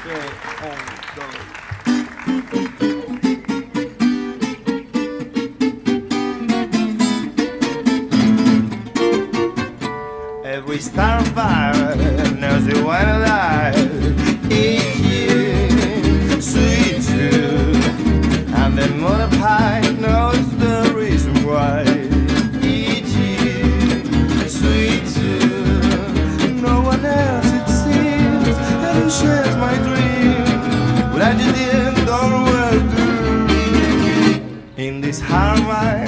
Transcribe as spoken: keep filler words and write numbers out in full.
Every starfire knows you when alive. Each year, sweet too. And the mother pie knows the reason why. Each year, sweet too. No one else it seems ever shares my dream. But I just didn't know what to do. In this heart, my